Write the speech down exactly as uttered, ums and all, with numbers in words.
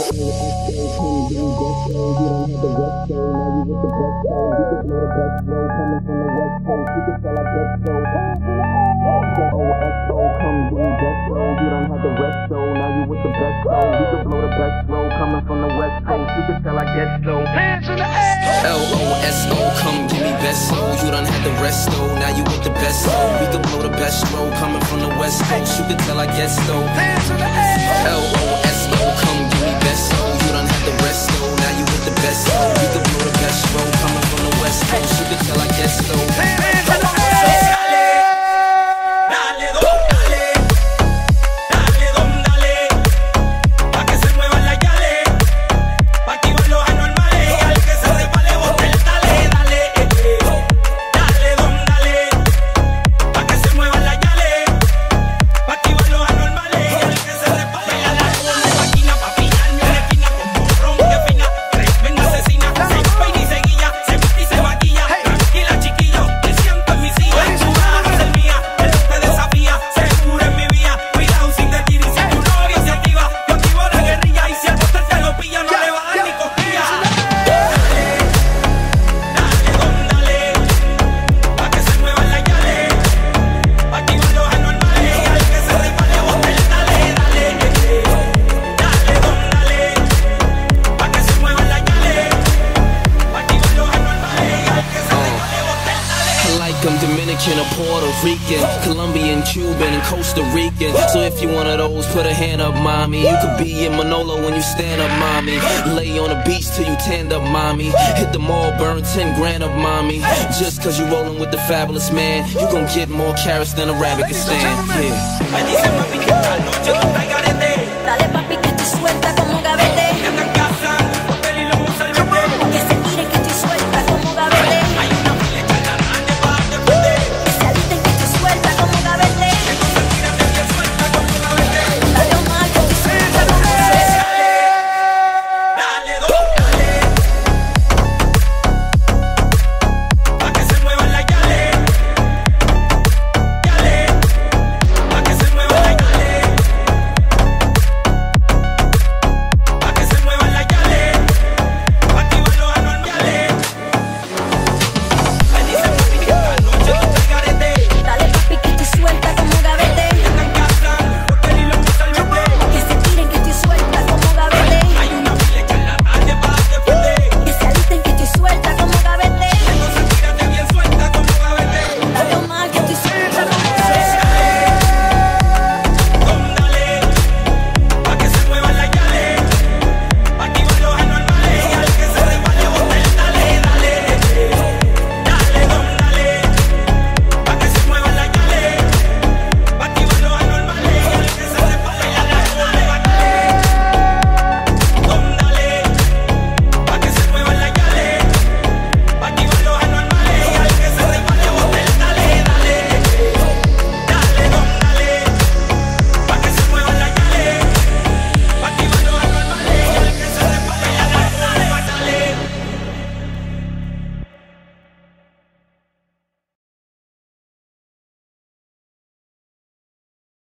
L O S O, come give me best flow. You done had the rest though, now you with the best flow. We could blow the best flow, coming from the west coast. You could tell I guess though. L O S O, come give me best flow. You done had the rest though, now you with the best flow. We could blow the best flow, coming from the west coast. You could tell I guess though. I'm Dominican or Puerto Rican, Colombian, Cuban, and Costa Rican. So if you one of those, put a hand up, mommy. You could be in Manolo when you stand up, mommy. Lay on the beach till you tanned up, mommy. Hit the mall, burn ten grand up, mommy. Just cause you rolling with the fabulous man, you gon' get more carrots than a rabbit can stand. Yeah.